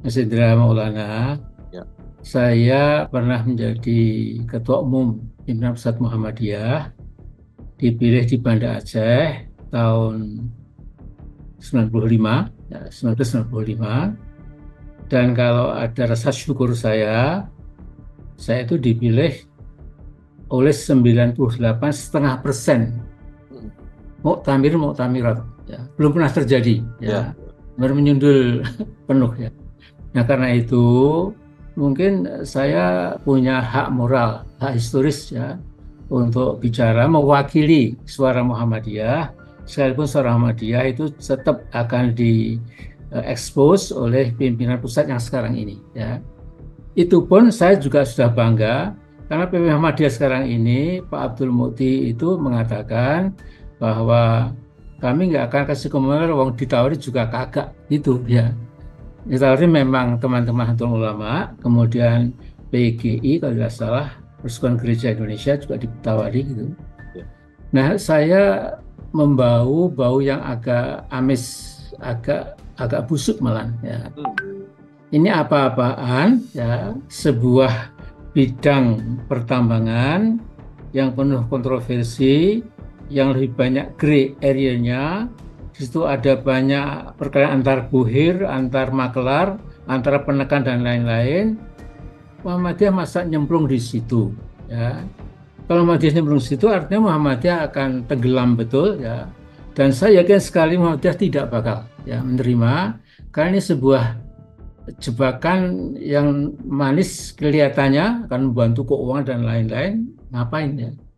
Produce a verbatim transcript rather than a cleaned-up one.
Mas Indra Maulana, Ya. saya pernah menjadi Ketua Umum Pimpinan Pusat Muhammadiyah, dipilih di Banda Aceh tahun sembilan puluh lima, ya, seribu sembilan ratus sembilan puluh lima. Dan kalau ada rasa syukur saya, saya itu dipilih oleh sembilan puluh delapan setengah persen Mm. muktamir muktamirat, ya. Belum pernah terjadi, Ya. ya, baru menyundul penuh, ya. Nah, karena itu mungkin saya punya hak moral, hak historis, ya, untuk bicara mewakili suara Muhammadiyah, sekalipun suara Muhammadiyah itu tetap akan diekspos oleh pimpinan pusat yang sekarang ini, ya. Itu pun saya juga sudah bangga karena P P Muhammadiyah sekarang ini Pak Abdul Mukti itu mengatakan bahwa kami nggak akan kasih komentar, wong ditawari juga kagak gitu, ya. Ditawari memang teman-teman Nahdlatul Ulama, kemudian P G I kalau tidak salah, Persekutuan Gereja Indonesia juga ditawari gitu. Ya. Nah, saya membau bau yang agak amis, agak agak busuk malah, ya. Mm. Ini apa-apaan, ya, sebuah bidang pertambangan yang penuh kontroversi, yang lebih banyak gray area-nya. Di situ ada banyak perkelahian antar buhir, antar makelar, antara penekan dan lain-lain. Muhammadiyah masa nyemplung di situ, ya. Kalau Muhammadiyah nyemplung di situ artinya Muhammadiyah akan tenggelam betul, ya. Dan saya yakin sekali Muhammadiyah tidak bakal, ya, menerima, karena ini sebuah jebakan yang manis kelihatannya akan membantu keuangan dan lain-lain. Ngapain, ya?